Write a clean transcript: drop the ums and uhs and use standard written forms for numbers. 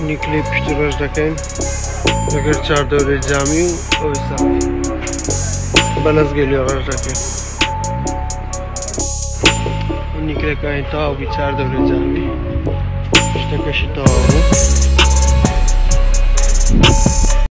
Nikle piştiraj daken. Agar 4 devre cami oysa. Balans geliyor daken. Nikle kain tahu bi 4 devre cami. İşte kaşı tahu.